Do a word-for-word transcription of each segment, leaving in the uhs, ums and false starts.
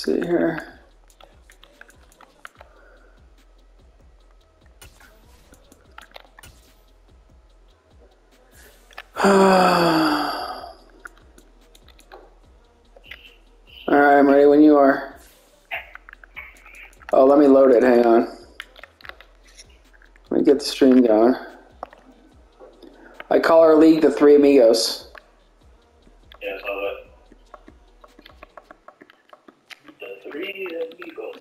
see here. All right, I'm ready when you are. Oh, let me load it. Hang on. Let me get the stream going. I call our league the Three Amigos. Yeah, I saw that. The Three Amigos.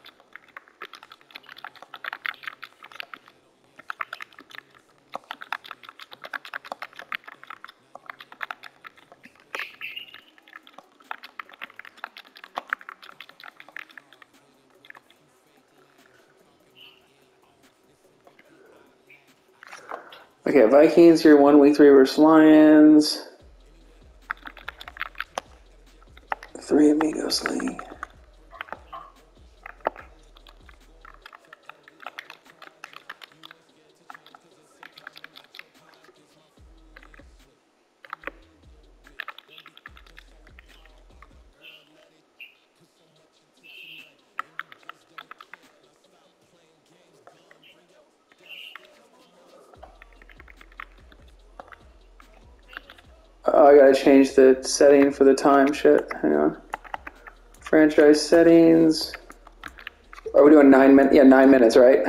Okay, Vikings here, one week three versus Lions. Three Amigos League. Oh, I gotta change the setting for the time shit. Hang on. Franchise settings. Are we doing nine minutes? Yeah, nine minutes, right?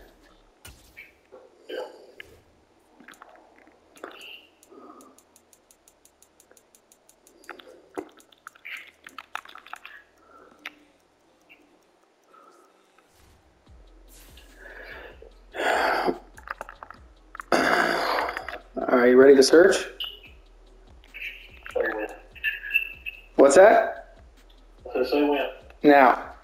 All right, you ready to search? What's that? Now.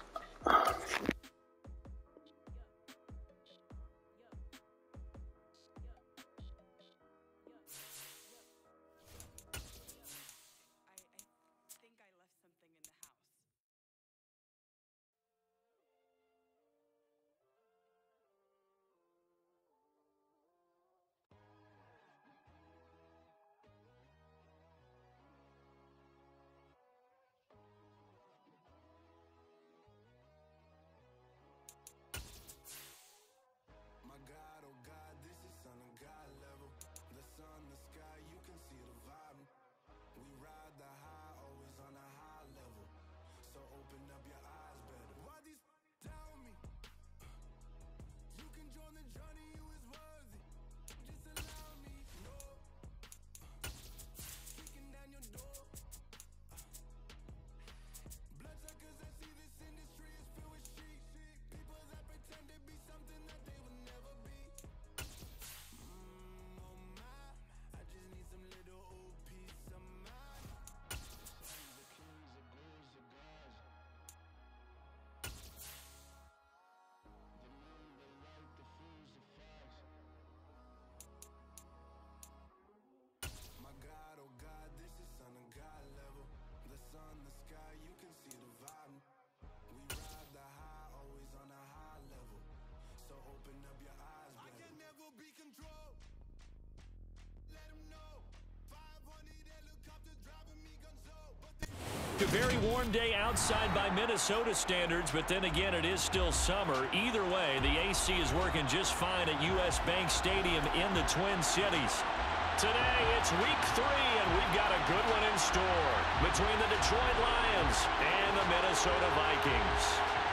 A very warm day outside by Minnesota standards, but then again, it is still summer. Either way, the A C is working just fine at U S Bank Stadium in the Twin Cities. Today, it's week three, and we've got a good one in store between the Detroit Lions and the Minnesota Vikings.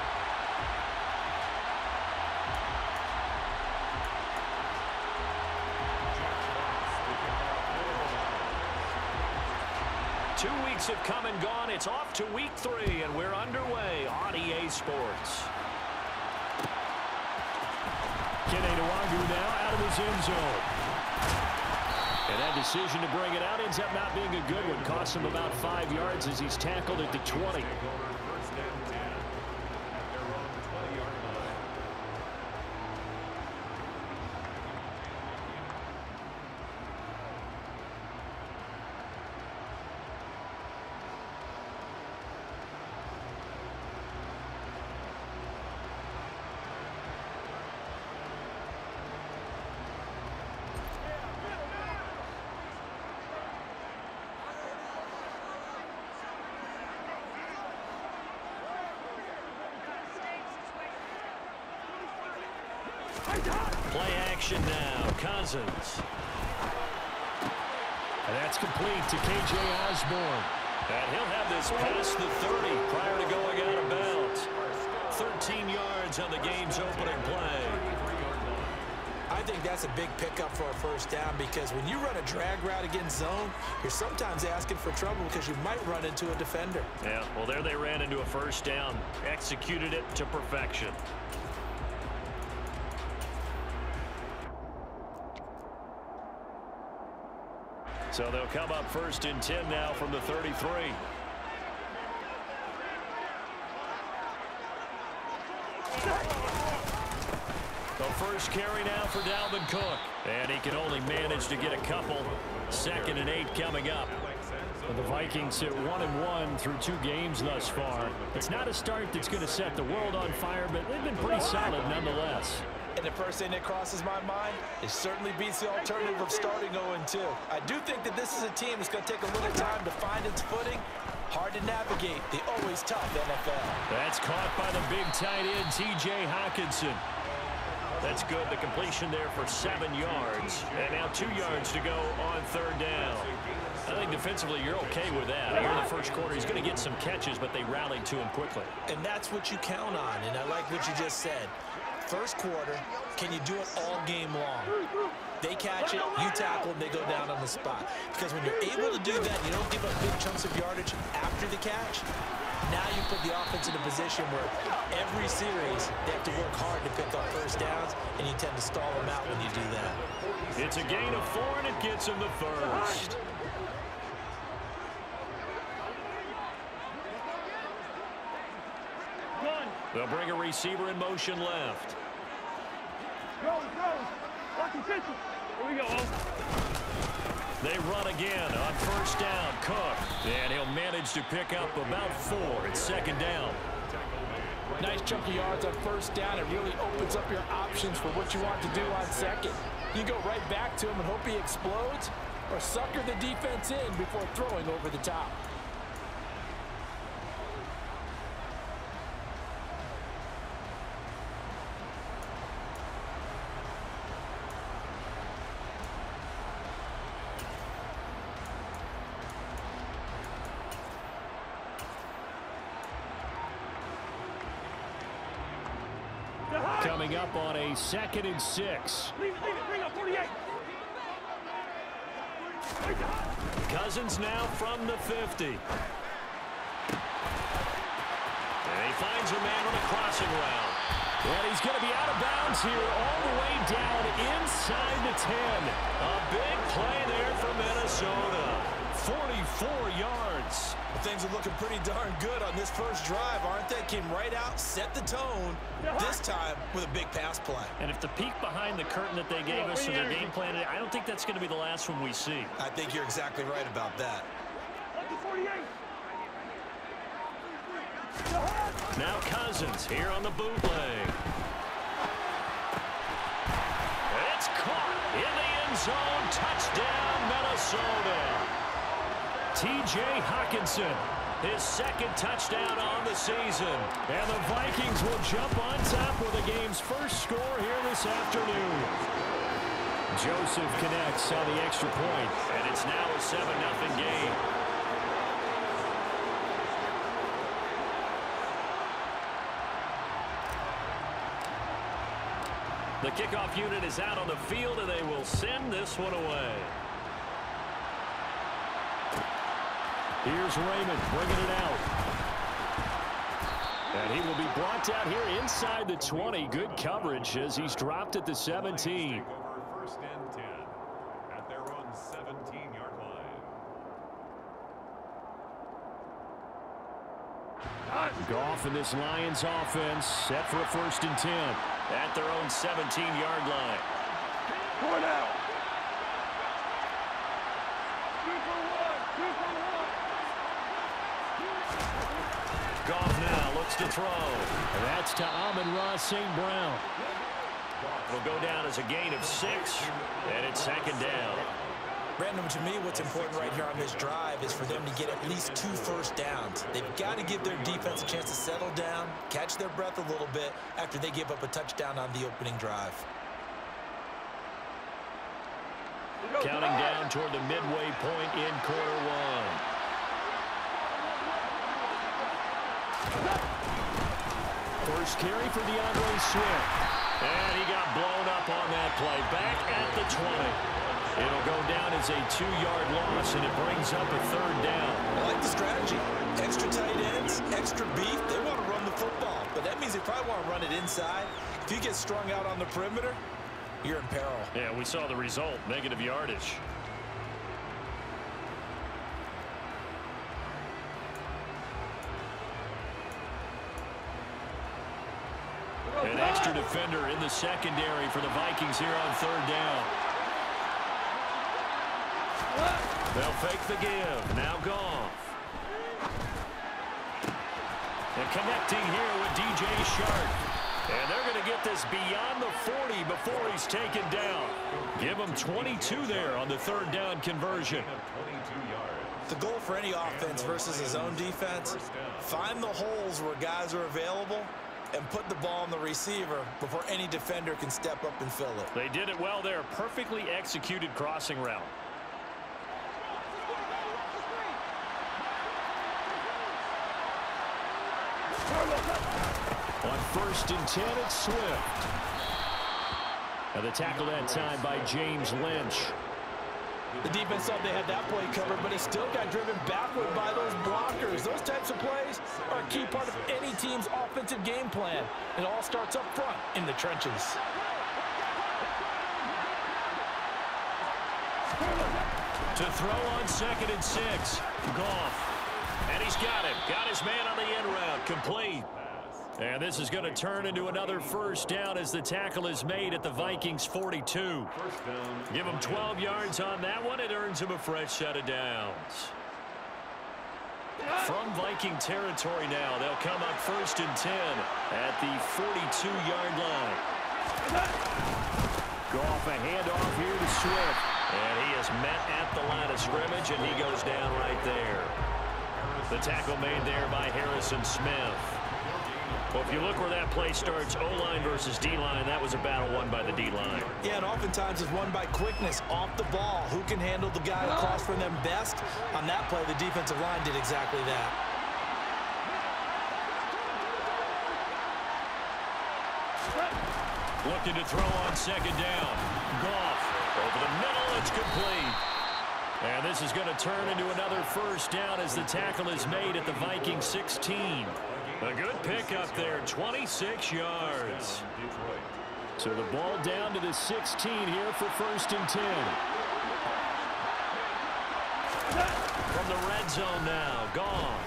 Two weeks have come and gone. It's off to week three, and we're underway on E A Sports. Kene Nwangwu now out of his end zone. And that decision to bring it out ends up not being a good one. Costs him about five yards as he's tackled at the twenty. Play action now. Cousins. And that's complete to K J Osborne. And he'll have this past the thirty prior to going out of bounds. thirteen yards on the game's opening play. I think that's a big pickup for a first down because when you run a drag route against zone, you're sometimes asking for trouble because you might run into a defender. Yeah, well, there they ran into a first down. Executed it to perfection. So they'll come up first and ten now from the thirty-three. The first carry now for Dalvin Cook. And he can only manage to get a couple. Second and eight coming up. The Vikings hit one and one through two games thus far. It's not a start that's going to set the world on fire, but they've been pretty solid nonetheless. And the first thing that crosses my mind, it certainly beats the alternative of starting oh and two. I do think that this is a team that's going to take a little time to find its footing. Hard to navigate the always tough N F L. That's caught by the big tight end, T J Hockenson. That's good. The completion there for seven yards. And now two yards to go on third down. I think defensively you're okay with that. Here in the first quarter, he's going to get some catches, but they rallied to him quickly. And that's what you count on, and I like what you just said. First quarter, can you do it all game long? They catch it, you tackle, and they go down on the spot. Because when you're able to do that, you don't give up big chunks of yardage after the catch. Now you put the offense in a position where every series they have to work hard to pick up first downs, and you tend to stall them out when you do that. It's a gain of four, and it gets him the first. They'll bring a receiver in motion left. Go, go. Watch the pitch. Here we go. They run again on first down. Cook. And he'll manage to pick up about four. It's second down. Nice chunk of yards on first down. It really opens up your options for what you want to do on second. You go right back to him and hope he explodes, or sucker the defense in before throwing over the top. Coming up on a second and six. Leave it, leave it. Bring up forty-eight. Cousins now from the fifty. And he finds a man on a crossing route. And he's going to be out of bounds here all the way down inside the ten. A big play there for Minnesota. forty-four yards. Well, things are looking pretty darn good on this first drive, aren't they? Came right out, set the tone, this time with a big pass play. And if the peek behind the curtain that they gave us for their game plan, I don't think that's going to be the last one we see. I think you're exactly right about that. Now Cousins here on the bootleg. It's caught in the end zone. Touchdown, Minnesota. T J Hockenson, his second touchdown on the season. And the Vikings will jump on top with the game's first score here this afternoon. Joseph connects on the extra point, and it's now a seven nothing game. The kickoff unit is out on the field, and they will send this one away. Here's Raymond bringing it out. And he will be brought out here inside the twenty. Good coverage as he's dropped at the seventeen. First and ten at their own seventeen-yard line. Goff in this Lions offense set for a first and ten at their own seventeen-yard line. Point out. Two for one. Two for one. Goff now looks to throw. And that's to Amon-Ra Saint Brown. It'll go down as a gain of six, and it's second down. Brandon, to me, what's important right here on this drive is for them to get at least two first downs. They've got to give their defense a chance to settle down, catch their breath a little bit after they give up a touchdown on the opening drive. Counting down toward the midway point in quarter one. First carry for DeAndre Swift. And he got blown up on that play. Back at the twenty. It'll go down as a two-yard loss, and it brings up a third down. I like the strategy. Extra tight ends, extra beef. They want to run the football, but that means they probably want to run it inside. If you get strung out on the perimeter, you're in peril. Yeah, we saw the result, negative yardage. An extra defender in the secondary for the Vikings here on third down. They'll fake the give. Now Goff. And connecting here with D J Shark. And they're going to get this beyond the forty before he's taken down. Give him twenty-two there on the third down conversion. The goal for any offense versus his own defense, find the holes where guys are available and put the ball on the receiver before any defender can step up and fill it. They did it well there. Perfectly executed crossing route. On first and ten, it's Swift. And the tackle that time by James Lynch. The defense thought they had that play covered, but he still got driven backward by those blockers. Those types of plays are a key part of any team's offensive game plan. It all starts up front in the trenches. To throw on second and six, Goff. And he's got him. Got his man on the end route. Complete. And this is going to turn into another first down as the tackle is made at the Vikings forty-two. Give him twelve yards on that one. It earns him a fresh set of downs. From Viking territory now, they'll come up first and ten at the forty-two-yard line. Goff a handoff here to Swift. And he is met at the line of scrimmage, and he goes down right there. The tackle made there by Harrison Smith. Well, if you look where that play starts, O-line versus D-line, that was a battle won by the D-line. Yeah, and oftentimes it's won by quickness off the ball. Who can handle the guy across from them best? On that play, the defensive line did exactly that. Looking to throw on second down. Goff over the middle. It's complete. And this is going to turn into another first down as the tackle is made at the Viking sixteen. A good pickup there, twenty-six yards. So the ball down to the sixteen here for first and ten. From the red zone now, Goff.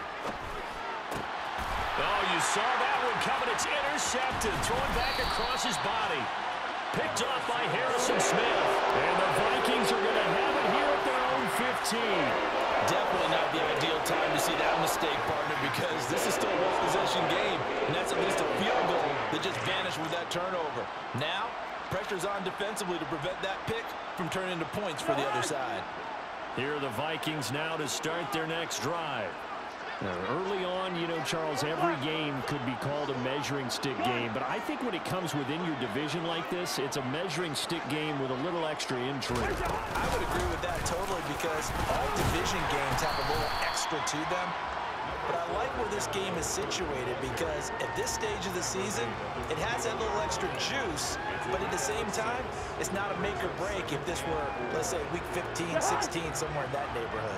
Oh, you saw that one coming. It's intercepted, throwing back across his body. Picked off by Harrison Smith. And the Vikings are going to have it here at their own fifteen. Definitely not the ideal time to see that mistake, partner, because this is still a one-possession game, and that's at least a field goal that just vanished with that turnover. Now, pressure's on defensively to prevent that pick from turning into points for the other side. Here are the Vikings now to start their next drive. Now, early on, you know, Charles, every game could be called a measuring stick game, but I think when it comes within your division like this, it's a measuring stick game with a little extra intrigue. I would agree with that totally, because all division games have a little extra to them. But I like where this game is situated, because at this stage of the season, it has that little extra juice, but at the same time, it's not a make or break if this were, let's say, week fifteen, sixteen, somewhere in that neighborhood.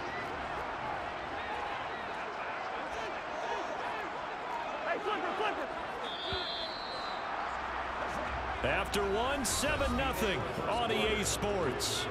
After one, seven nothing on E A Sports.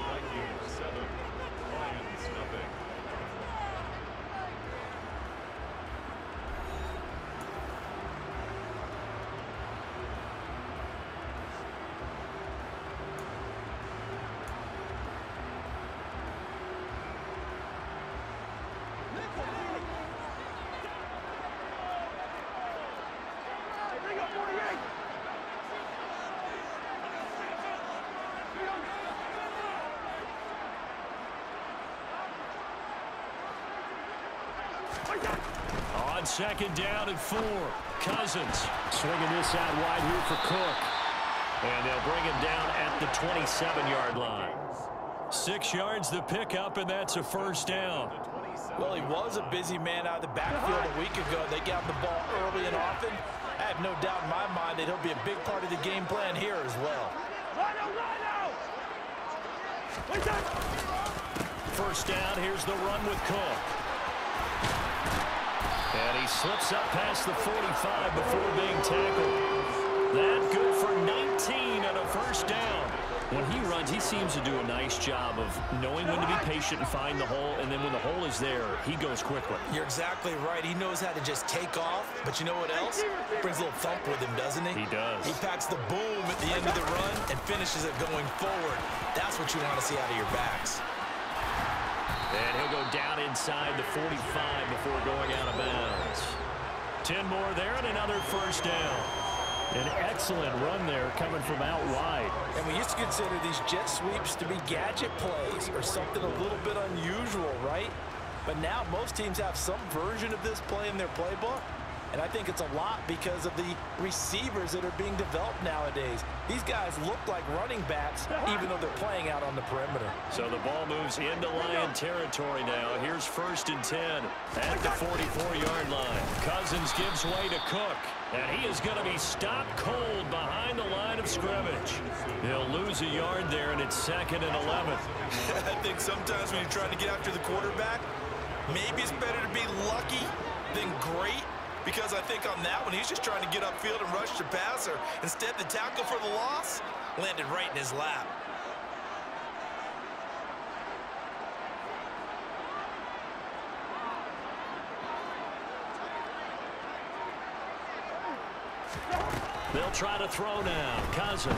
On second down and four, Cousins swinging this out wide here for Cook. And they'll bring him down at the twenty-seven-yard line. Six yards the pickup, and that's a first down. Well, he was a busy man out of the backfield a week ago. They got the ball early and often. I have no doubt in my mind that he'll be a big part of the game plan here as well. First down, here's the run with Cook. And he slips up past the forty-five before being tackled. That good for nineteen and a first down. When he runs, he seems to do a nice job of knowing when to be patient and find the hole, and then when the hole is there, he goes quickly. You're exactly right. He knows how to just take off, but you know what else? Brings a little thump with him, doesn't he? He does. He packs the boom at the end of the run and finishes it going forward. That's what you want to see out of your backs. And he'll go down inside the forty-five before going out of bounds. Ten more there and another first down. An excellent run there coming from out wide. And we used to consider these jet sweeps to be gadget plays or something a little bit unusual, right? But now most teams have some version of this play in their playbook. And I think it's a lot because of the receivers that are being developed nowadays. These guys look like running backs even though they're playing out on the perimeter. So the ball moves into Lion territory now. Here's first and ten at the forty-four-yard line. Cousins gives way to Cook. And he is going to be stopped cold behind the line of scrimmage. He'll lose a yard there, and it's second and eleven. I think sometimes when you're trying to get after the quarterback, maybe it's better to be lucky than great. Because I think on that one, he's just trying to get upfield and rush the passer. Instead, the tackle for the loss landed right in his lap. They'll try to throw now. Cousins.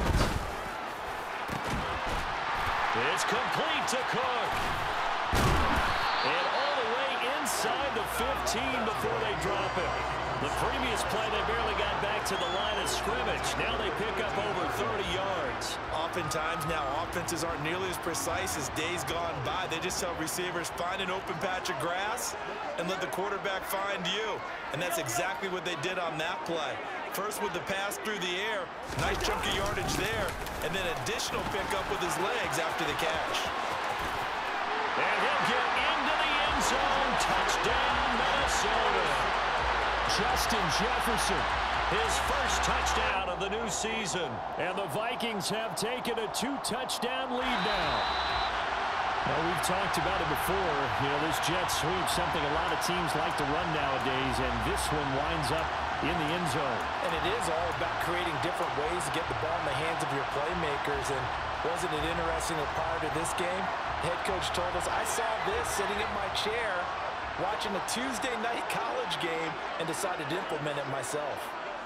It's complete to Cook. And all the way inside the fifteen before they drop it. The previous play, they barely got back to the line of scrimmage. Now they pick up over thirty yards. Oftentimes now, offenses aren't nearly as precise as days gone by. They just tell receivers, find an open patch of grass and let the quarterback find you. And that's exactly what they did on that play. First with the pass through the air, nice chunk of yardage there, and then additional pickup with his legs after the catch. And he'll get into the end zone. Touchdown, Minnesota. Justin Jefferson, his first touchdown of the new season. And the Vikings have taken a two-touchdown lead now. Well, we've talked about it before. You know, this jet sweep, something a lot of teams like to run nowadays, and this one winds up in the end zone. And it is all about creating different ways to get the ball in the hands of your playmakers. And wasn't it interesting that prior to this game, the head coach told us, I saw this sitting in my chair watching a Tuesday night college game and decided to implement it myself.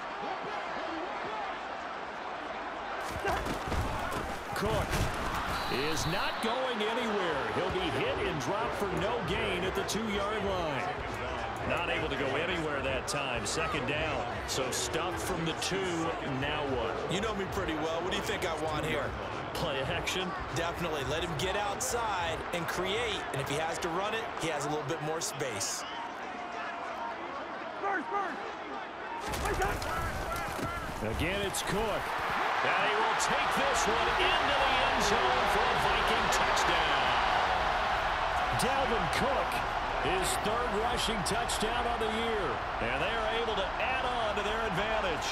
Cook is not going anywhere. He'll be hit and dropped for no gain at the two-yard line. Not able to go anywhere that time. Second down. So stuffed from the two. Now what? You know me pretty well. What do you think I want here? Play action? Definitely. Let him get outside and create. And if he has to run it, he has a little bit more space. First, first. Again, it's Cook. And he will take this one into the end zone for a Viking touchdown. Dalvin Cook, his third rushing touchdown on the year. And they are able to add on to their advantage.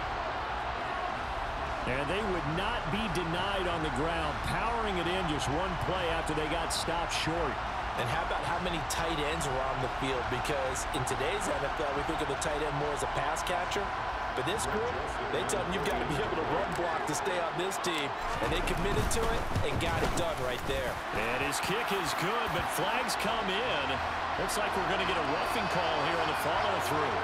And they would not be denied on the ground, powering it in just one play after they got stopped short. And how about how many tight ends were on the field? Because in today's N F L, we think of the tight end more as a pass catcher. But this group, they tell them you've got to be able to run block to stay on this team. And they committed to it and got it done right there. And his kick is good, but flags come in. Looks like we're going to get a roughing call here on the follow-through.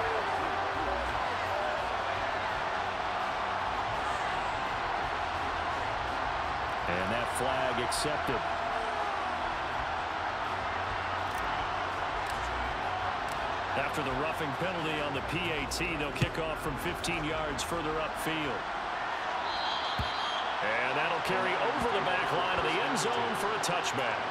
And that flag accepted. After the roughing penalty on the P A T, they'll kick off from fifteen yards further upfield. And that'll carry over the back line of the end zone for a touchback.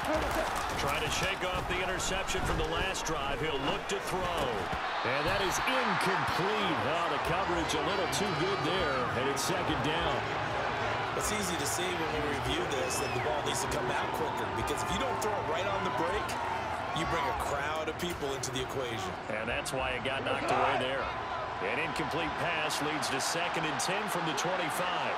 Trying to shake off the interception from the last drive. He'll look to throw. And that is incomplete. Oh, the coverage a little too good there. And it's second down. It's easy to see when we review this that the ball needs to come out quicker, because if you don't throw it right on the break, you bring a crowd of people into the equation. And that's why it got knocked away there. An incomplete pass leads to second and ten from the twenty-five.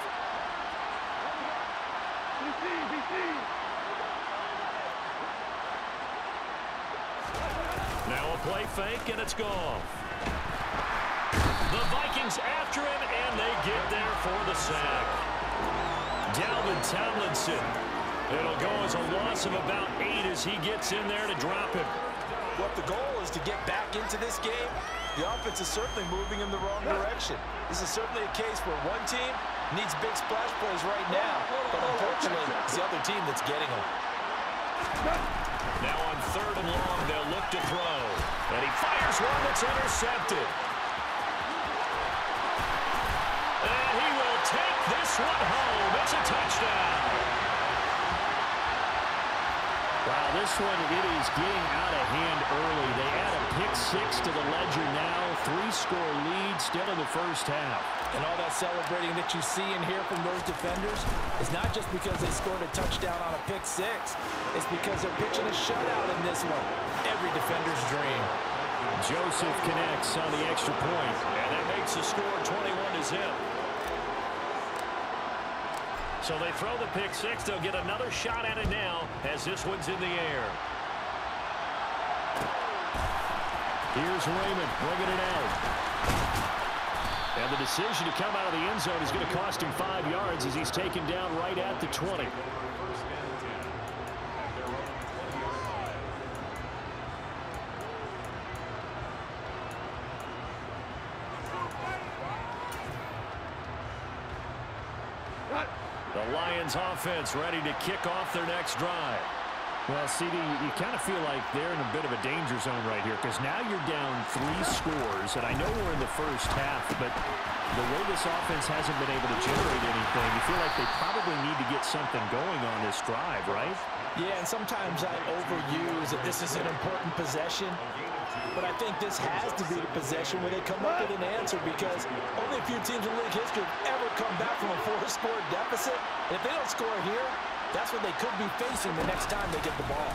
Now a play fake, and it's gone. The Vikings after him, and they get there for the sack. Dalvin Tomlinson. It'll go as a loss of about eight as he gets in there to drop him. What the goal is to get back into this game, the offense is certainly moving in the wrong direction. This is certainly a case where one team needs big splash plays right now, but unfortunately, it's the other team that's getting them. Now on third and long, they'll look to throw. And he fires one that's intercepted. And he will take this one home. It's a touchdown. Wow, this one, it is getting out of hand early. They add a pick six to the ledger now. Three-score lead still in the first half. And all that celebrating that you see and hear from those defenders is not just because they scored a touchdown on a pick six. It's because they're pitching a shutout in this one. Every defender's dream. Joseph connects on the extra point, and that makes the score twenty-one to zip. So they throw the pick six. They'll get another shot at it now as this one's in the air. Here's Raymond bringing it out. And the decision to come out of the end zone is going to cost him five yards as he's taken down right at the twenty. The Lions offense ready to kick off their next drive. Well, C D, you kind of feel like they're in a bit of a danger zone right here, because now you're down three scores, and I know we're in the first half, but the way this offense hasn't been able to generate anything, you feel like they probably need to get something going on this drive, right? Yeah, and sometimes I overuse that this is an important possession, but I think this has to be the possession where they come up with an answer, because only a few teams in league history have ever come back from a four-score deficit. And if they don't score here, that's what they could be facing the next time they get the ball.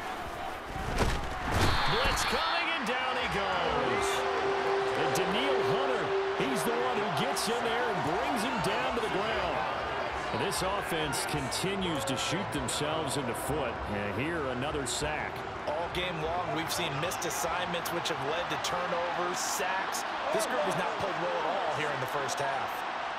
Blitz coming, and down he goes. And Danielle Hunter, he's the one who gets in there and brings him down to the ground. And this offense continues to shoot themselves in the foot. And here, another sack. All game long, we've seen missed assignments, which have led to turnovers, sacks. This group has not played well at all here in the first half.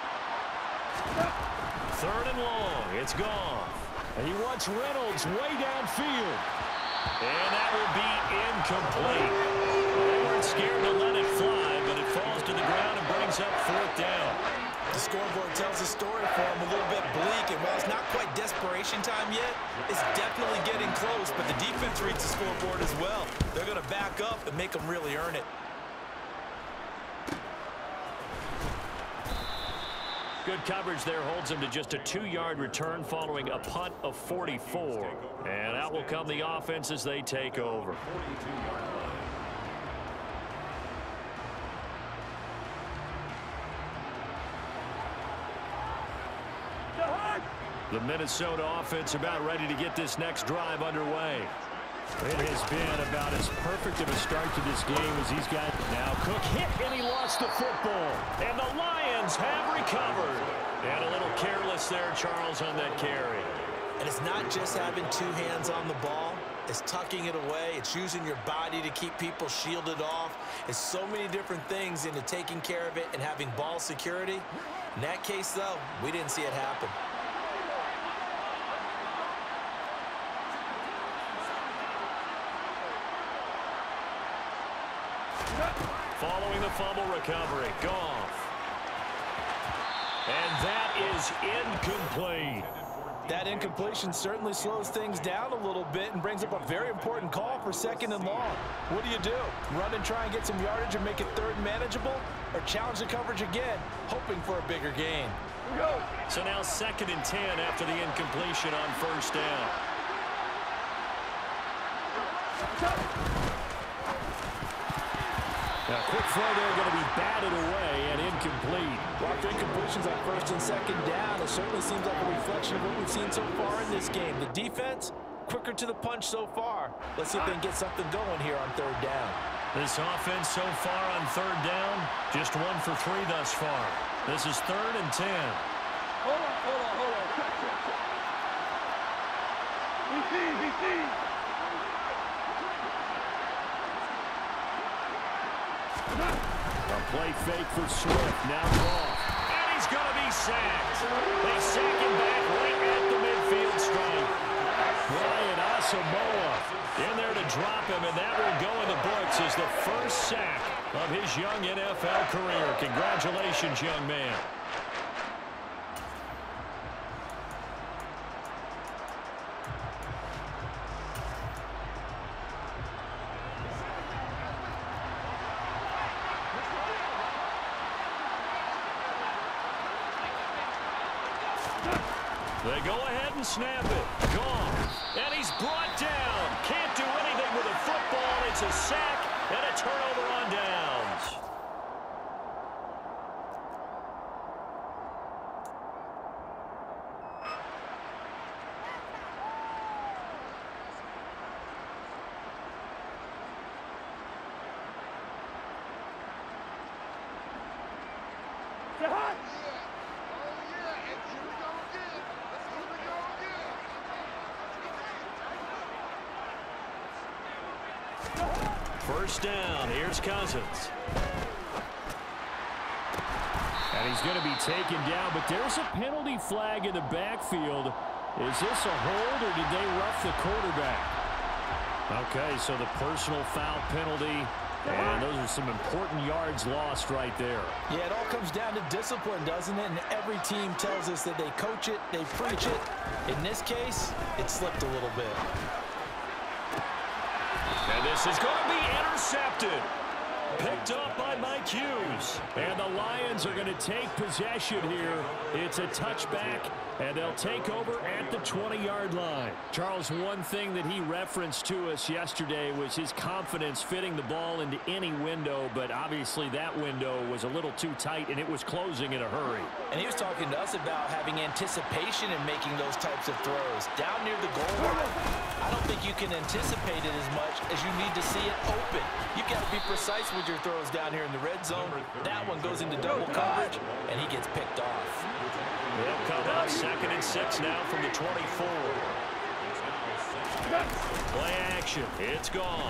Third and long, it's gone. And he wants Reynolds way downfield. And that will be incomplete. They weren't scared to let it fly, but it falls to the ground and brings up fourth down. The scoreboard tells a story for him, a little bit bleak, and while it's not quite desperation time yet, it's definitely getting close, but the defense reads the scoreboard as well. They're going to back up and make them really earn it. Good coverage there holds him to just a two-yard return following a punt of forty-four. And out will come the offense as they take over. The Minnesota offense about ready to get this next drive underway. It has been about as perfect of a start to this game as he's got. Now Cook hit, and he lost the football. And the Lions have recovered. And a little careless there, Charles, on that carry. And it's not just having two hands on the ball. It's tucking it away. It's using your body to keep people shielded off. It's so many different things into taking care of it and having ball security. In that case, though, we didn't see it happen. Following the fumble recovery, Goff. And that is incomplete. That incompletion certainly slows things down a little bit and brings up a very important call for second and long. What do you do? Run and try and get some yardage and make it third manageable? Or challenge the coverage again, hoping for a bigger gain? So now second and ten after the incompletion on first down. Now, quick throw there, going to be batted away and incomplete. Well, after incompletions on first and second down, it certainly seems like a reflection of what we've seen so far in this game. The defense, quicker to the punch so far. Let's see if they can get something going here on third down. This offense so far on third down, just one for three thus far. This is third and ten. Hold on, hold on, hold on. Check, check, check. B C, B C. A play fake for Swift, now off. And he's going to be sacked. They sack him back right at the midfield stripe. Brian Asamoah in there to drop him, and that will go in the books as the first sack of his young N F L career. Congratulations, young man. They go ahead and snap it. Gone. And he's brought down. Can't do anything with a football. It's a sack and a turnover on downs. First down, here's Cousins. And he's going to be taken down, but there's a penalty flag in the backfield. Is this a hold, or did they rough the quarterback? Okay, so the personal foul penalty, and those are some important yards lost right there. Yeah, it all comes down to discipline, doesn't it? And every team tells us that they coach it, they preach it. In this case, it slipped a little bit. And this is going to be intercepted. Picked up by Mike Hughes. And the Lions are going to take possession here. It's a touchback, and they'll take over at the twenty-yard line. Charles, one thing that he referenced to us yesterday was his confidence fitting the ball into any window, but obviously that window was a little too tight, and it was closing in a hurry. And he was talking to us about having anticipation in making those types of throws. Down near the goal line, I don't think you can anticipate it as much as you need to see it open. You've got to be precise with your throws down here in the red zone. That one goes into double coverage, and he gets picked off. They'll come out second and six now from the twenty-four. Play action. It's gone.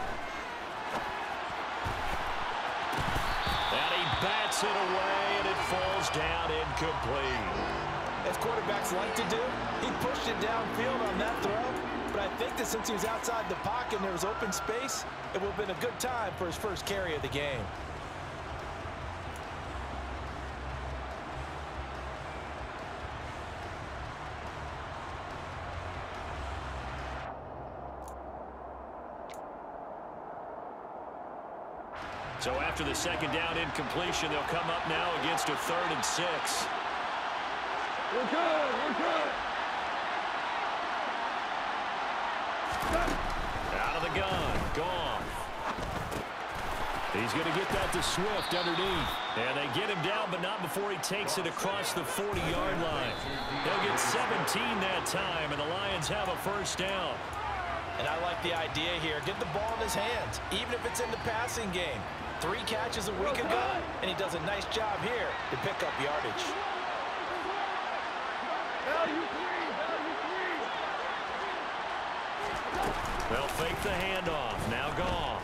And he bats it away, and it falls down incomplete. As quarterbacks like to do, he pushed it downfield on that throw. But I think that since he was outside the pocket and there was open space, it would have been a good time for his first carry of the game. So after the second down incompletion, they'll come up now against a third and six. We're good, we're good. Out of the gun, gone. He's going to get that to Swift underneath. And they get him down, but not before he takes it across the forty-yard line. They'll get seventeen that time, and the Lions have a first down. And I like the idea here. Get the ball in his hands, even if it's in the passing game. Three catches a week ago, and he does a nice job here to pick up yardage. They'll fake the handoff. Now Goff.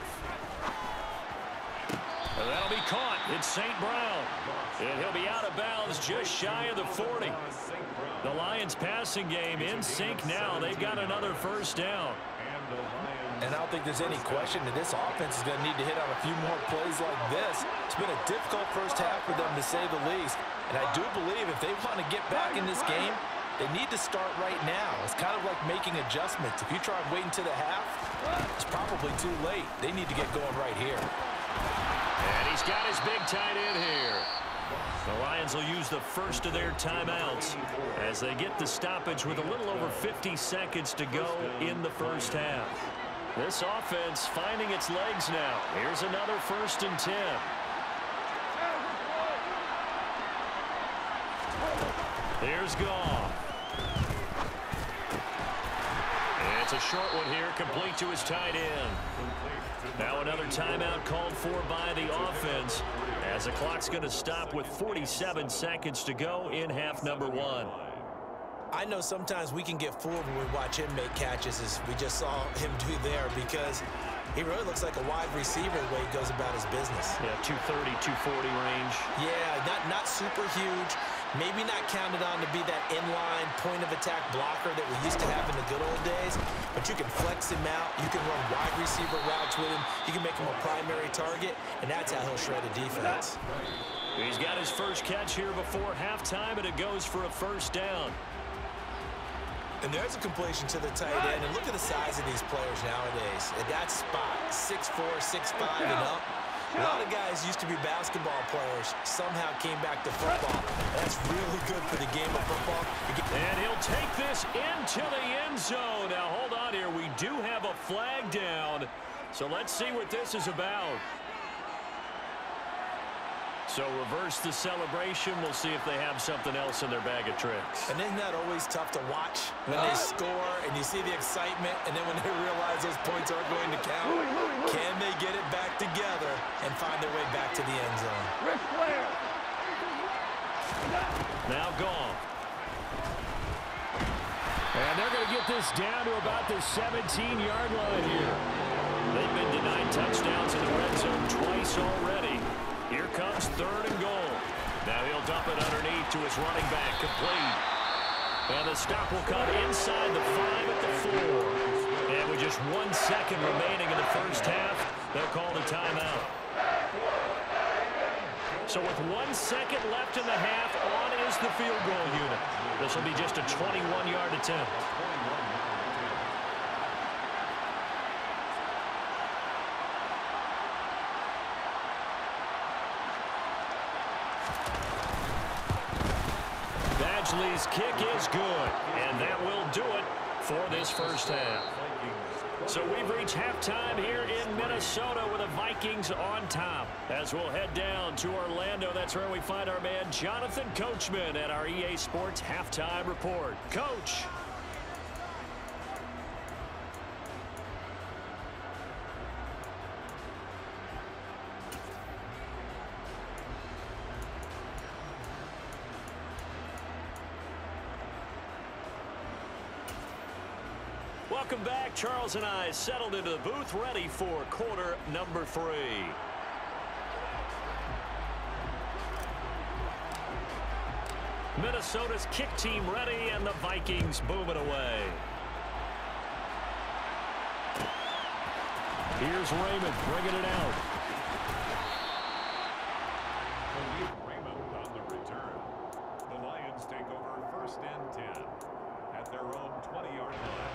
And that'll be caught. It's Saint Brown. And he'll be out of bounds just shy of the forty. The Lions passing game in sync now. They've got another first down. And I don't think there's any question that this offense is going to need to hit on a few more plays like this. It's been a difficult first half for them, to say the least. And I do believe if they want to get back in this game, they need to start right now. It's kind of like making adjustments. If you try waiting to the half, it's probably too late. They need to get going right here. And he's got his big tight end here. The Lions will use the first of their timeouts as they get the stoppage with a little over fifty seconds to go in the first half. This offense finding its legs now. Here's another first and ten. Here's Goff. It's a short one here, complete to his tight end. Now another timeout called for by the offense, as the clock's going to stop with forty-seven seconds to go in half number one. I know sometimes we can get fooled when we watch him make catches, as we just saw him do there, because he really looks like a wide receiver the way he goes about his business. Yeah, two thirty, two forty range. Yeah, not, not super huge. Maybe not counted on to be that inline point-of-attack blocker that we used to have in the good old days, but you can flex him out. You can run wide receiver routes with him. You can make him a primary target, and that's how he'll shred a defense. He's got his first catch here before halftime, and it goes for a first down. And there's a completion to the tight end. And look at the size of these players nowadays. At that spot, six four, six five and up. A lot of guys used to be basketball players, somehow came back to football. That's really good for the game of football. And he'll take this into the end zone. Now, hold on here. We do have a flag down. So let's see what this is about. So reverse the celebration. We'll see if they have something else in their bag of tricks. And isn't that always tough to watch when they score and you see the excitement, and then when they realize those points aren't going to count? Can they get it back together and find their way back to the end zone? Now gone. And they're going to get this down to about the seventeen-yard line here. They've been denied touchdowns in the red zone twice already. Here comes third and goal. Now he'll dump it underneath to his running back, complete. And the stop will come inside the five at the four. And with just one second remaining in the first half, they'll call the timeout. So with one second left in the half, on is the field goal unit. This will be just a twenty-one-yard attempt. Badgley's kick is good, and that will do it for this first half. So we've reached halftime here in Minnesota with the Vikings on top. As we'll head down to Orlando, that's where we find our man Jonathan Coachman at our E A Sports Halftime Report. Coach. Welcome back. Charles and I settled into the booth, ready for quarter number three. Minnesota's kick team ready, and the Vikings booming away. Here's Raymond bringing it out. Raymond on the return. The Lions take over first and ten at their own twenty-yard line.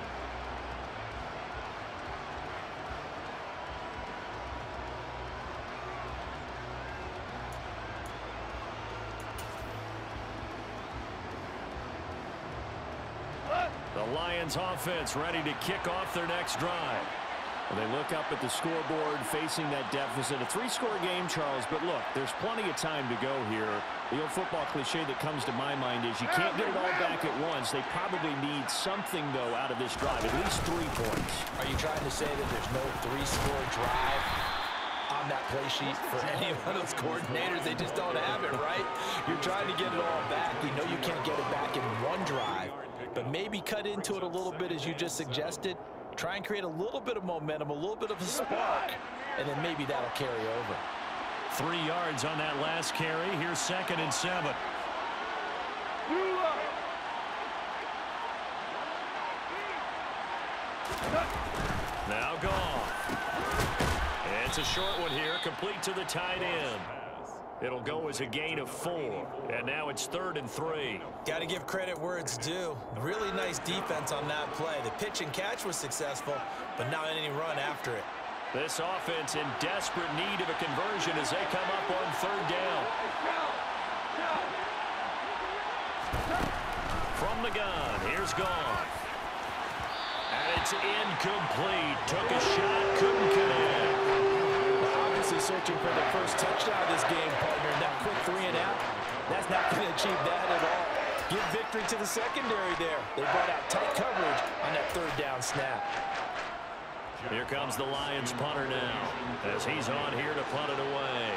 The Lions offense ready to kick off their next drive. Well, they look up at the scoreboard facing that deficit. A three-score game, Charles, but look, there's plenty of time to go here. The old football cliche that comes to my mind is you can't get it all back at once. They probably need something, though, out of this drive, at least three points. Are you trying to say that there's no three-score drive on that play sheet for any one of those coordinators? They just don't have it, right? You're trying to get it all back. You know you can't get it back in one drive, but maybe cut into it a little bit, as you just suggested. Try and create a little bit of momentum, a little bit of a spark, and then maybe that'll carry over. Three yards on that last carry. Here's second and seven. Now gone. It's a short one here, complete to the tight end. It'll go as a gain of four, and now it's third and three. Got to give credit where it's due. Really nice defense on that play. The pitch and catch was successful, but not any run after it. This offense in desperate need of a conversion as they come up on third down. From the gun, here's Goff. And it's incomplete. Took a shot, couldn't connect. Obviously searching for the first touchdown of this game, partner. And that quick three and out, that's not going to achieve that at all. Give victory to the secondary there. They brought out tight coverage on that third down snap. Here comes the Lions punter now, as he's on here to punt it away.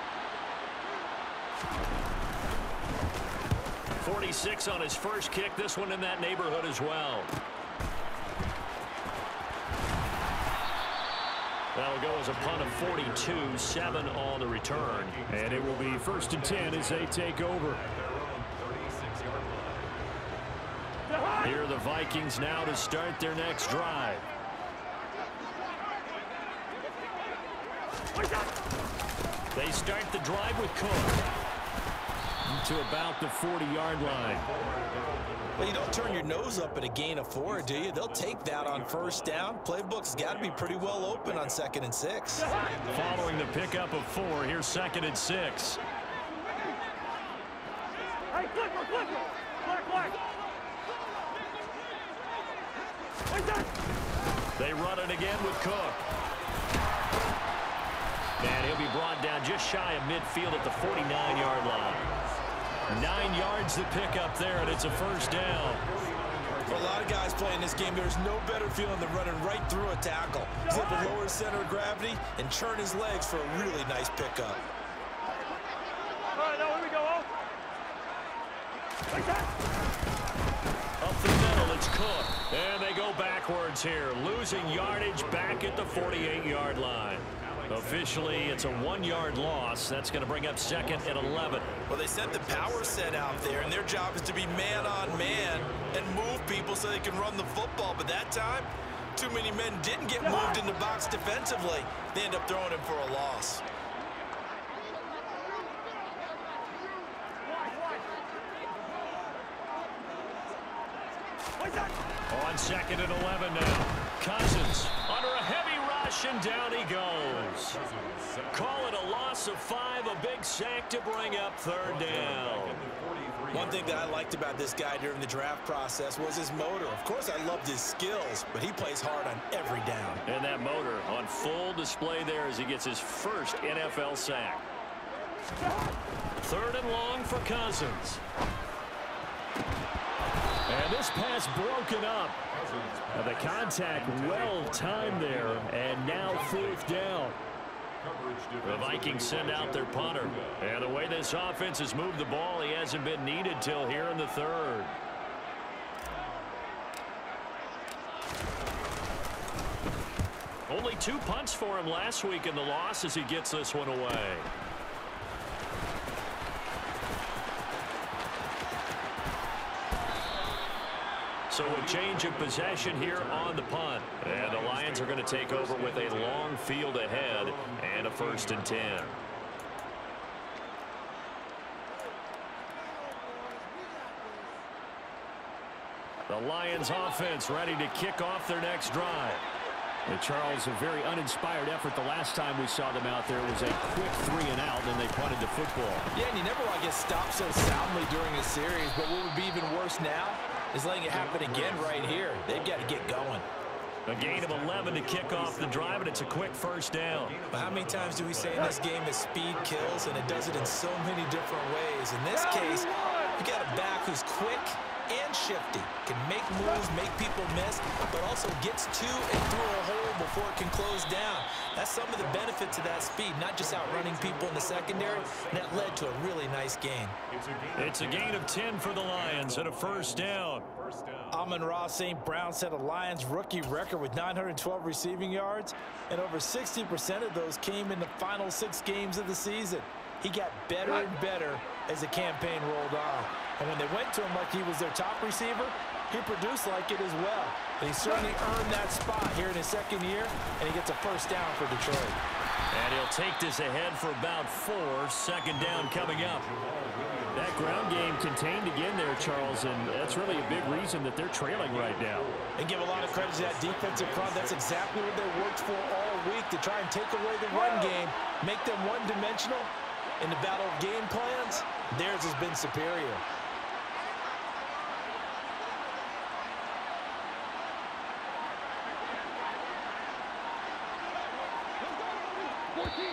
forty-six on his first kick. This one in that neighborhood as well. That'll go as a punt of forty-two, seven on the return. And it will be first and ten as they take over. Here are the Vikings now to start their next drive. They start the drive with Cook. To about the forty-yard line. Well, you don't turn your nose up at a gain of four, do you? They'll take that on first down. Playbook's got to be pretty well open on second and six. Following the pickup of four, here's second and six. Hey, click, click, click, click. They run it again with Cook. And he'll be brought down just shy of midfield at the forty-nine-yard line. Nine yards to pick up there, and it's a first down. For a lot of guys playing this game, there's no better feeling than running right through a tackle. He's able to lower his center of gravity and churn his legs for a really nice pickup. All right, now here we go. Up the middle, it's Cook. And they go backwards here, losing yardage back at the forty-eight-yard line. Officially, it's a one-yard loss. That's going to bring up second and eleven. Well, they sent the power set out there, and their job is to be man-on-man and move people so they can run the football. But that time, too many men didn't get moved in the box defensively. They end up throwing him for a loss. On second and eleven now. Cousins under a heavy rush, and down he goes. Call it a loss of five, a big sack to bring up third down. One thing that I liked about this guy during the draft process was his motor. Of course, I loved his skills, but he plays hard on every down. And that motor on full display there as he gets his first N F L sack. Third and long for Cousins. And this pass broken up. Uh, the contact well timed there, and now fourth down. The Vikings send out their punter. And the way this offense has moved the ball, he hasn't been needed till here in the third. Only two punts for him last week in the loss as he gets this one away. So a change of possession here on the punt. And the Lions are going to take over with a long field ahead and a first and ten. The Lions offense ready to kick off their next drive. And Charles, a very uninspired effort the last time we saw them out there. It was a quick three and out, and they punted the football. Yeah, and you never want to get stopped so soundly during a series, but what would be even worse now is letting it happen again right here. They've got to get going. A gain of eleven to kick off the drive, and it's a quick first down. But how many times do we say in this game that speed kills, and it does it in so many different ways? In this case, you got a back who's quick and shifty, can make moves, make people miss, but also gets to and through a hole before it can close down. That's some of the benefits of that speed, not just outrunning people in the secondary, and that led to a really nice gain. It's a gain of ten for the Lions and a first down. Amon-Ra Saint Brown set a Lions rookie record with nine hundred twelve receiving yards, and over sixty percent of those came in the final six games of the season. He got better and better as the campaign rolled on. And when they went to him like he was their top receiver, he produced like it as well. And he certainly earned that spot here in his second year, and he gets a first down for Detroit. And he'll take this ahead for about four. Second down coming up. That ground game contained again there, Charles, and that's really a big reason that they're trailing right now. And give a lot of credit to that defensive front. That's exactly what they worked for all week, to try and take away the run game, make them one-dimensional. In the battle of game plans, theirs has been superior. fourteen.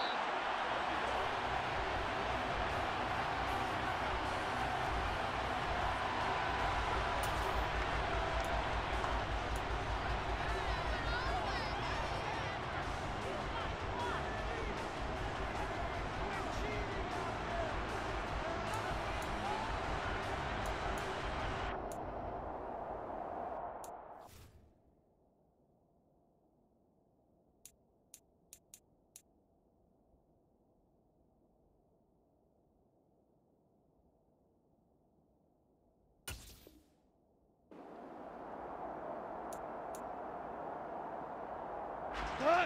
Cut!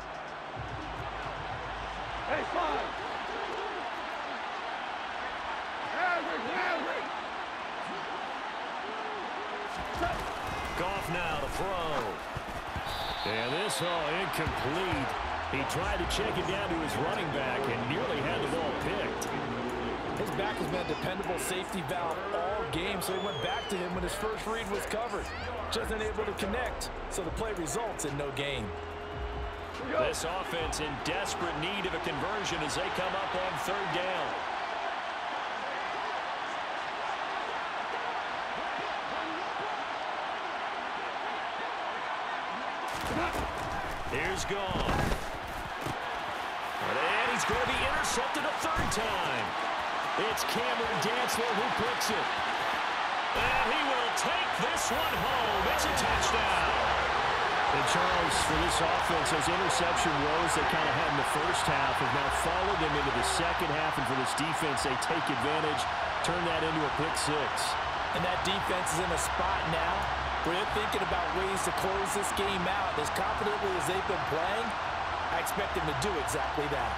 Hey, five! Average, average! Goff now to throw. And this all incomplete. He tried to check it down to his running back and nearly had the ball picked. His back has been a dependable safety valve all game, so he went back to him when his first read was covered. Just unable to connect, so the play results in no gain. This offense in desperate need of a conversion as they come up on third down. Here's Goff. And he's going to be intercepted a third time. It's Cameron Dantzler who picks it. And he will take this one home. It's a touchdown. And Charles, for this offense, those interception woes they kind of had in the first half have now followed them into the second half. And for this defense, they take advantage, turn that into a pick six. And that defense is in a spot now where they're thinking about ways to close this game out. As confidently as they've been playing, I expect them to do exactly that.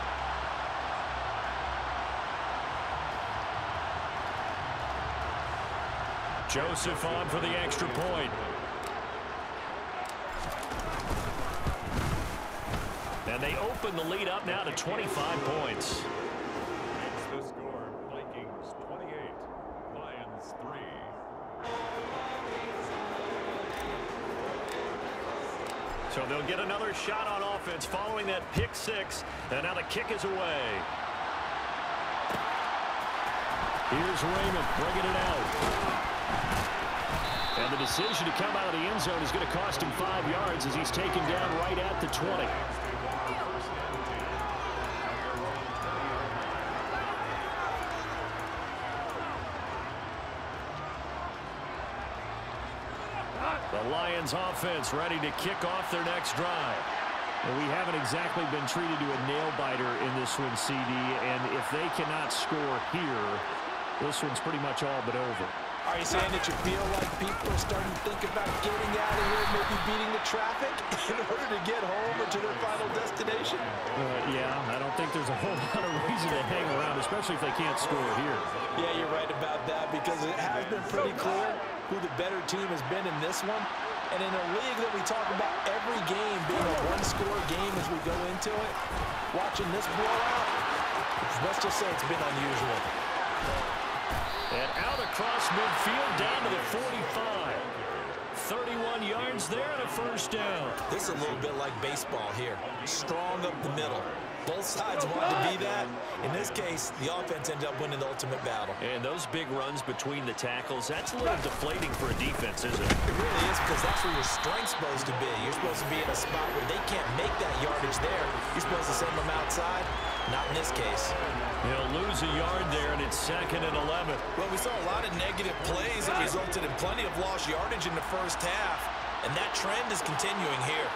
Joseph on for the extra point. And they open the lead up now to twenty-five points. It's the score. Vikings twenty-eight, Lions three. So they'll get another shot on offense following that pick six. And now the kick is away. Here's Raymond bringing it out. And the decision to come out of the end zone is going to cost him five yards as he's taken down right at the twenty. The Lions offense ready to kick off their next drive. Well, we haven't exactly been treated to a nail-biter in this one, C D, and if they cannot score here, this one's pretty much all but over. Are you saying that you feel like people are starting to think about getting out of here, maybe beating the traffic in order to get home or to their final destination? Uh, yeah, I don't think there's a whole lot of reason to hang around, especially if they can't score here. Yeah, you're right about that because it has been pretty clear who the better team has been in this one. And in a league that we talk about every game being a one-score game as we go into it, watching this blowout, let's just say it's been unusual. And out across midfield down to the forty-five. thirty-one yards there and a first down. This is a little bit like baseball here. Strong up the middle. Both sides wanted to be that. In this case, the offense ended up winning the ultimate battle. And those big runs between the tackles, that's a little deflating for a defense, isn't it? It really is because that's where your strength's supposed to be. You're supposed to be in a spot where they can't make that yardage there. You're supposed to send them outside. Not in this case. He'll lose a yard there, and it's second and eleven. Well, we saw a lot of negative plays that resulted in plenty of lost yardage in the first half, and that trend is continuing here.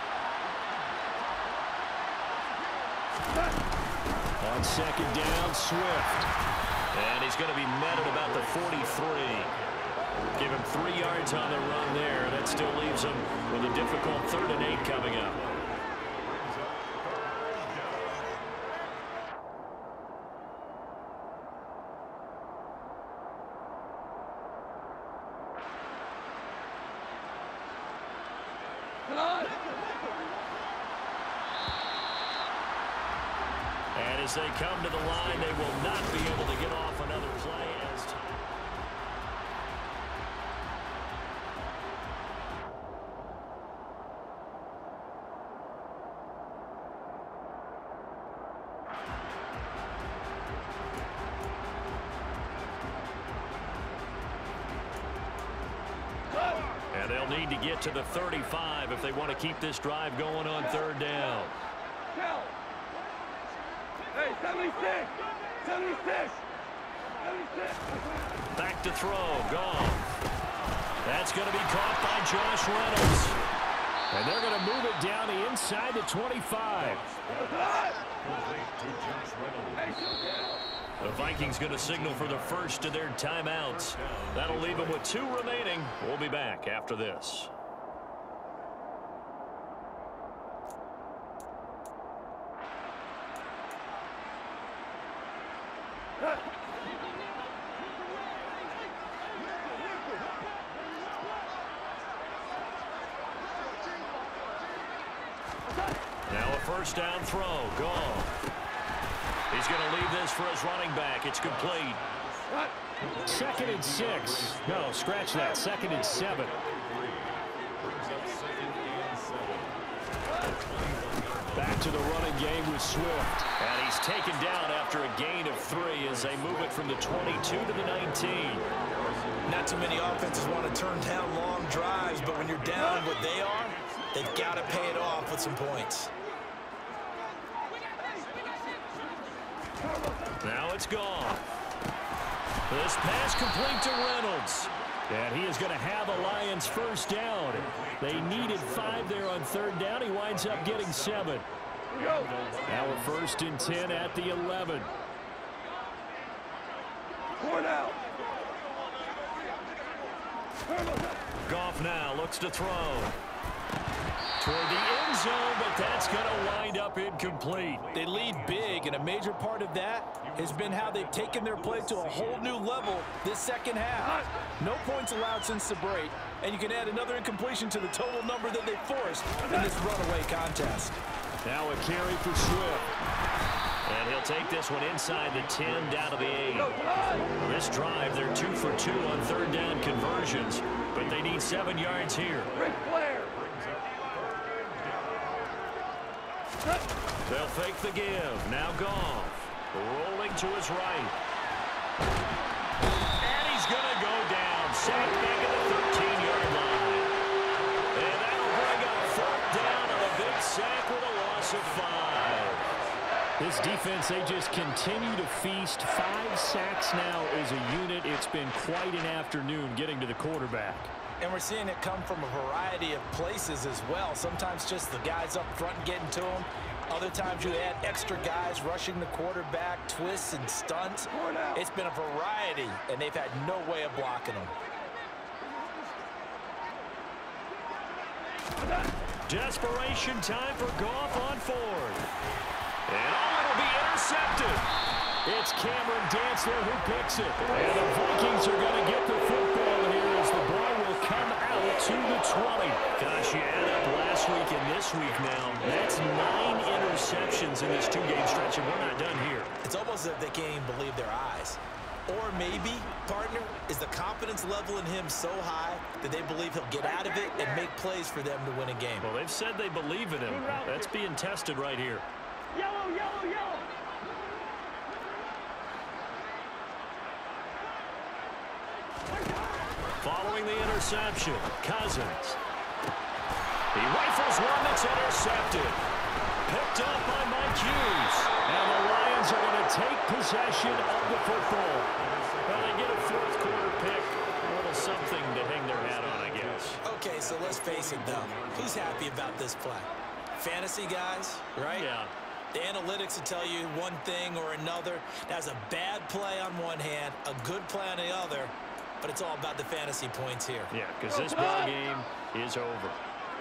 On second down, Swift. And he's going to be met at about the forty-three. Give him three yards on the run there. That still leaves him with a difficult third and eight coming up. And as they come to the line, they will not be able to get off another play. As need to get to the thirty-five if they want to keep this drive going on third down. Hey, seventy-six! seventy-six! seventy-six! Back to throw. Goff. That's going to be caught by Josh Reynolds. And they're going to move it down the inside the twenty-five. The Vikings going to signal for the first of their timeouts. That'll leave them with two remaining. We'll be back after this. Now a first down throw. Goff. He's going to leave this for his running back. It's complete. Second and six. No, scratch that. Second and seven. Back to the running game with Swift. And he's taken down after a gain of three as they move it from the twenty-two to the nineteen. Not too many offenses want to turn down long drives, but when you're down what they are, they've got to pay it off with some points. Now it's gone. This pass complete to Reynolds. And he is going to have a Lions first down. They needed five there on third down. He winds up getting seven. Now a first and ten at the eleven. Four now. Goff now looks to throw. Toward the end zone, but that's going to wind up incomplete. They lead big, and a major part of that has been how they've taken their play to a whole new level this second half. No points allowed since the break, and you can add another incompletion to the total number that they forced in this runaway contest. Now a carry for Swift. And he'll take this one inside the ten, down to the eight. This drive, they're two for two on third down conversions, but they need seven yards here. Ric Flair. They'll fake the give. Now Goff. Rolling to his right. And he's going to go down. Sacked back at the thirteen-yard line. And that'll bring up fourth down on a big sack with a loss of five. This defense, they just continue to feast. Five sacks now as a unit. It's been quite an afternoon getting to the quarterback. And we're seeing it come from a variety of places as well. Sometimes just the guys up front and getting to them. Other times you add extra guys rushing the quarterback, twists and stunts. It's been a variety, and they've had no way of blocking them. Desperation time for Goff on fourth. And oh, it'll be intercepted. It's Cameron Dantzler who picks it. And the Vikings are going to get the football here as the ball will come out to the twenty. Gosh, you add up last week and this week now. That's nine interceptions in this two-game stretch, and we're not done here. It's almost as if they can't even believe their eyes. Or maybe, partner, is the confidence level in him so high that they believe he'll get out of it and make plays for them to win a game. Well, they've said they believe in him. That's being tested right here. Yellow, yellow, yellow. Following the interception, Cousins. He rifles one that's intercepted. Picked up by Mike Hughes. And the Lions are going to take possession of the football. Well, they get a fourth quarter pick. A little something to hang their hat on, I guess. Okay, so let's face it, though. Who's happy about this play? Fantasy guys, right? Yeah. The analytics will tell you one thing or another. That's a bad play on one hand, a good play on the other, but it's all about the fantasy points here. Yeah, because this ball game is over.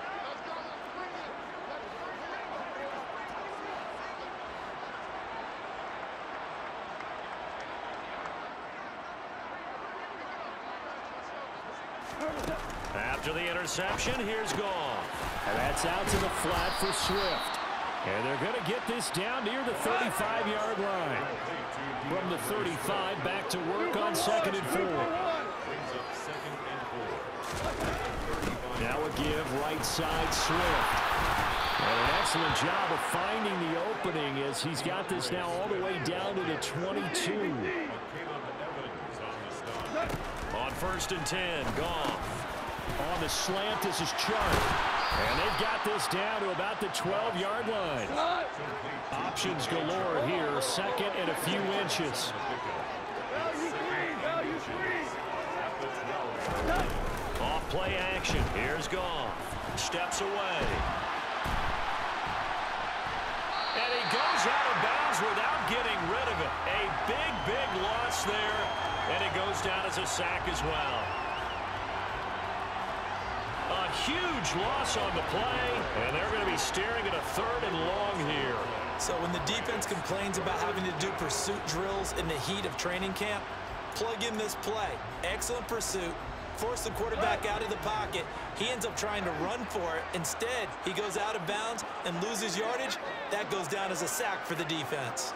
After the interception, here's Goff. And that's out to the flat for Swift. And they're going to get this down near the thirty-five-yard line. From the thirty-five, back to work on second and four. Now a give, right side, Swift. And an excellent job of finding the opening as he's got this now all the way down to the twenty-two. On first and ten, Goff. On the slant, this is Chark. And they've got this down to about the twelve-yard line. Options galore here, second and a few inches. Off play action. Here's Goff. Steps away. And he goes out of bounds without getting rid of it. A big, big loss there. And it goes down as a sack as well. A huge loss on the play. And they're going to be staring at a third and long here. So when the defense complains about having to do pursuit drills in the heat of training camp, plug in this play. Excellent pursuit. Force the quarterback out of the pocket. He ends up trying to run for it. Instead, he goes out of bounds and loses yardage. That goes down as a sack for the defense.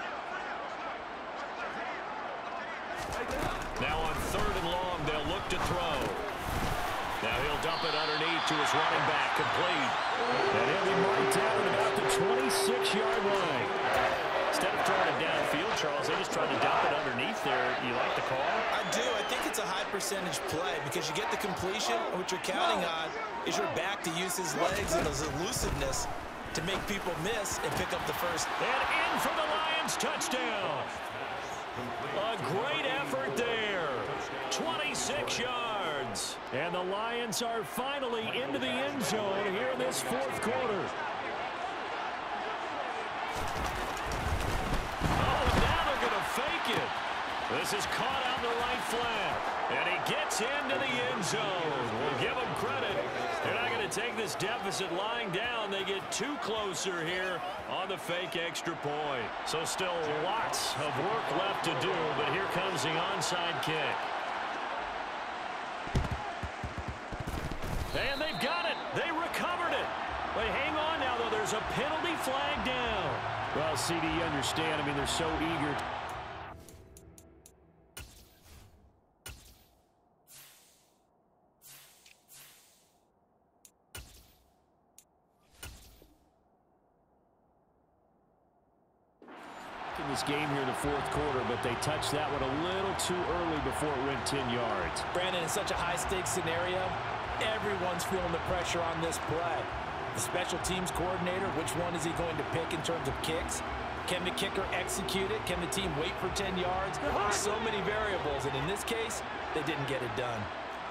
Now on third and long, they'll look to throw. Now he'll dump it underneath to his running back, complete. And he'll be marked down at about the twenty-six-yard line. Instead of throwing it downfield, Charles, they just tried to dump it underneath there. You like the call? I do. I think it's a high percentage play because you get the completion, and what you're counting on is your back to use his legs and his elusiveness to make people miss and pick up the first. And in for the Lions, touchdown. A great effort there. twenty-six yards. And the Lions are finally into the end zone here in this fourth quarter. Oh, now they're going to fake it. This is caught on the right flat. And he gets into the end zone. We'll give him credit. They're not going to take this deficit lying down. They get two closer here on the fake extra point. So still lots of work left to do, but here comes the onside kick. And they've got it. They recovered it. But hang on now, though. There's a penalty flag down. Well, C D, you understand. I mean, they're so eager to in this game here in the fourth quarter, but they touched that one a little too early before it went ten yards. Brandon, in such a high-stakes scenario, everyone's feeling the pressure on this play. The special teams coordinator, which one is he going to pick in terms of kicks? Can the kicker execute it? Can the team wait for ten yards? So many variables, and in this case, they didn't get it done.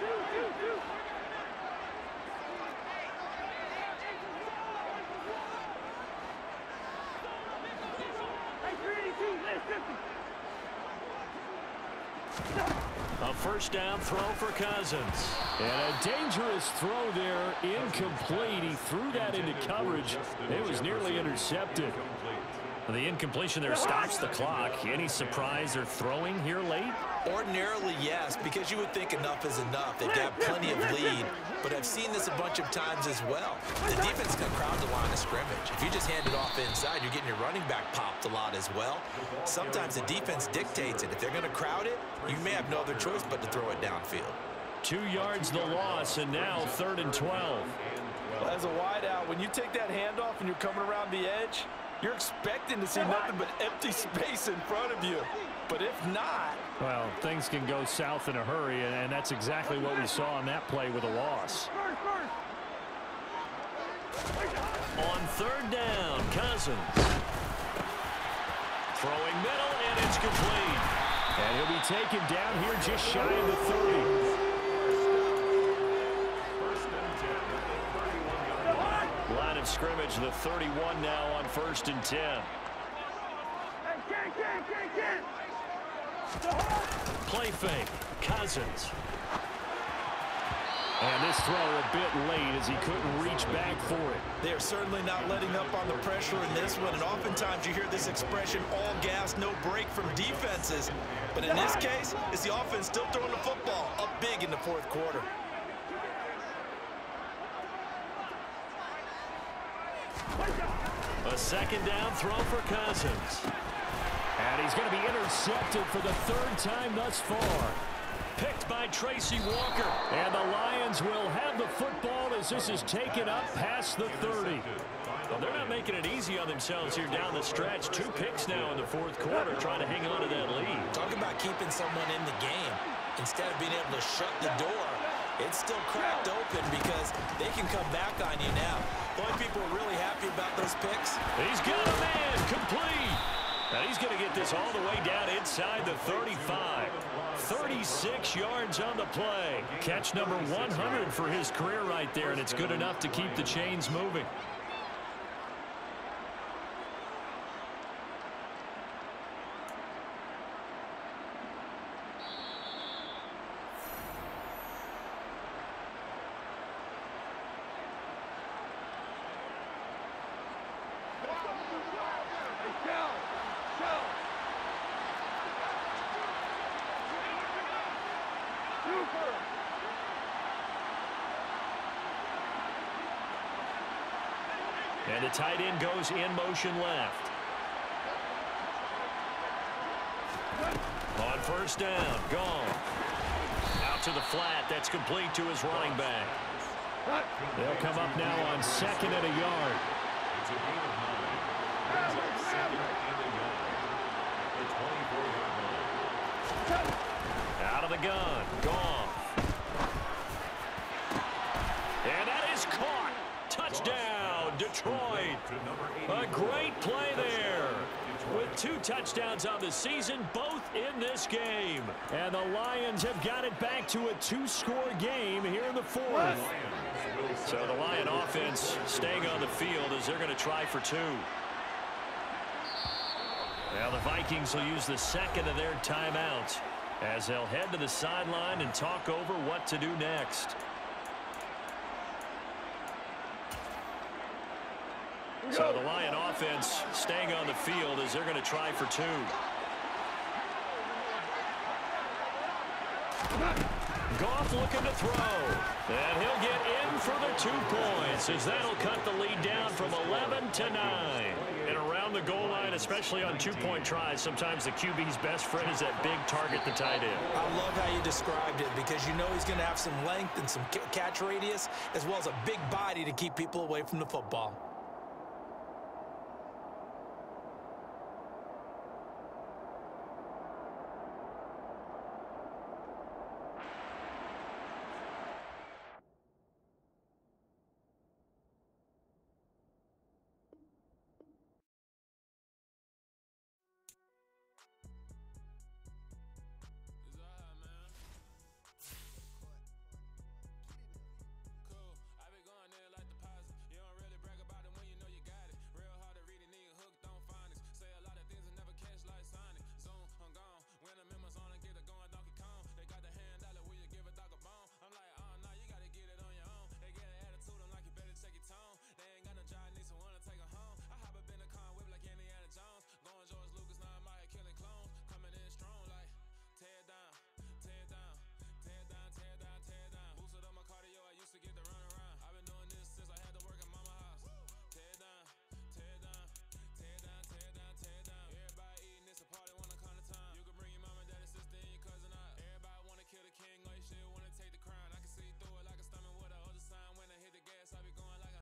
A first down throw for Cousins. And a dangerous throw there, incomplete. He threw that into coverage. It was nearly intercepted. The incompletion there stops the clock. Any surprise they're throwing here late? Ordinarily, yes, because you would think enough is enough. They've got plenty of lead, but I've seen this a bunch of times as well. The defense can crowd the line of scrimmage. If you just hand it off inside, you're getting your running back popped a lot as well. Sometimes the defense dictates it. If they're going to crowd it, you may have no other choice but to throw it downfield. Two yards the loss, and now third and twelve. Well, as a wideout, when you take that handoff and you're coming around the edge, you're expecting to see nothing but empty space in front of you. But if not... Well, things can go south in a hurry, and that's exactly what we saw on that play with a loss. On third down, Cousins. Throwing middle, and it's complete. And he'll be taken down here just shy of the thirty. Line of scrimmage, the thirty-one now on first and ten. Play fake, Cousins. And this throw a bit late as he couldn't reach back for it. They're certainly not letting up on the pressure in this one, and oftentimes you hear this expression, all gas, no break from defenses. But in this case, it's the offense still throwing the football up big in the fourth quarter. A second down throw for Cousins. And he's going to be intercepted for the third time thus far. Picked by Tracy Walker. And the Lions will have the football as this is taken up past the thirty. Well, they're not making it easy on themselves here down the stretch. Two picks now in the fourth quarter trying to hang on to that lead. Talk about keeping someone in the game. Instead of being able to shut the door, it's still cracked open because they can come back on you now. The only people are really happy about those picks. He's got a man complete. Now he's going to get this all the way down inside the thirty-five. thirty-six yards on the play. Catch number one hundred for his career right there, and it's good enough to keep the chains moving. And the tight end goes in motion left. On first down, gone. Out to the flat, that's complete to his running back. They'll come up now on second and a yard. It's a gain of nine. Brings up second and a yard. The twenty-four yard line. Out of the gun, gone. And that is caught. Touchdown, Detroit. A great play there. With two touchdowns on the season, both in this game. And the Lions have got it back to a two-score game here in the fourth. So the Lion offense staying on the field as they're going to try for two. Now the Vikings will use the second of their timeouts as they'll head to the sideline and talk over what to do next. So the Lion offense staying on the field as they're going to try for two. Goff looking to throw. And he'll get in for the two points as that'll cut the lead down from eleven to nine. And around the goal line, especially on two-point tries, sometimes the Q B's best friend is that big target, the tight end. I love how you described it because you know he's going to have some length and some catch radius as well as a big body to keep people away from the football.